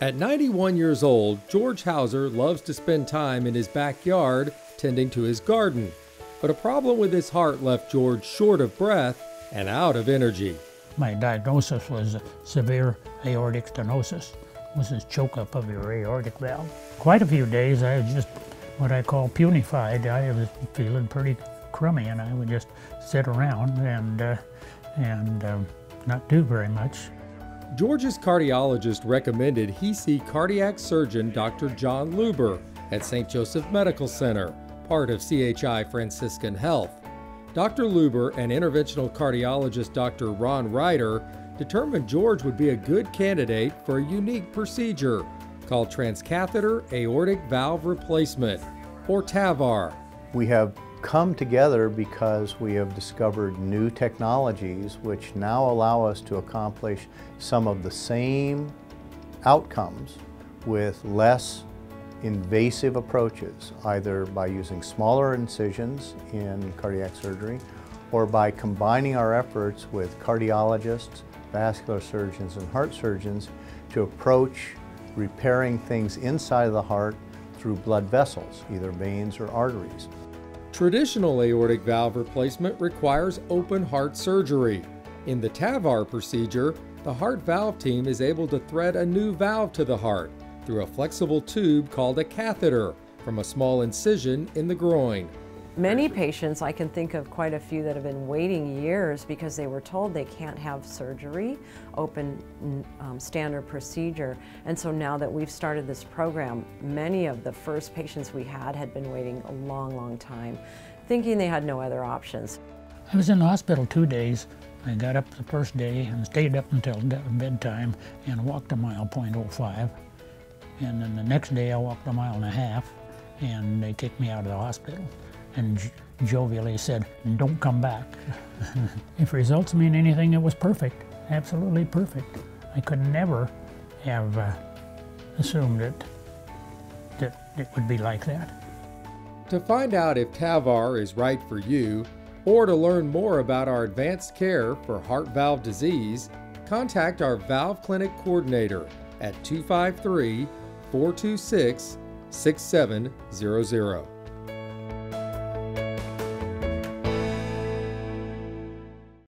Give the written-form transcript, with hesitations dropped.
At 91 years old, George Hauser loves to spend time in his backyard tending to his garden. But a problem with his heart left George short of breath and out of energy. My diagnosis was severe aortic stenosis. It was this choke up of your aortic valve. Quite a few days I was just what I call punified. I was feeling pretty crummy, and I would just sit around and not do very much. George's cardiologist recommended he see cardiac surgeon Dr. John Luber at St. Joseph Medical Center, part of CHI Franciscan Health. Dr. Luber and interventional cardiologist Dr. Ron Ryder determined George would be a good candidate for a unique procedure called Transcatheter Aortic Valve Replacement, or TAVR. We have come together because we have discovered new technologies which now allow us to accomplish some of the same outcomes with less invasive approaches, either by using smaller incisions in cardiac surgery or by combining our efforts with cardiologists, vascular surgeons, and heart surgeons to approach repairing things inside of the heart through blood vessels, either veins or arteries. Traditional aortic valve replacement requires open heart surgery. In the TAVR procedure, the heart valve team is able to thread a new valve to the heart through a flexible tube called a catheter from a small incision in the groin. Many patients, I can think of quite a few that have been waiting years because they were told they can't have surgery, open standard procedure. And so now that we've started this program, many of the first patients we had been waiting a long, long time, thinking they had no other options. I was in the hospital 2 days. I got up the first day and stayed up until bedtime and walked a mile, 0.05. And then the next day I walked a mile and a half, and they kicked me out of the hospital and jovially said, "Don't come back." If results mean anything, it was perfect, absolutely perfect. I could never have assumed that it would be like that. To find out if TAVR is right for you, or to learn more about our advanced care for heart valve disease, contact our Valve Clinic coordinator at 253-426-6700.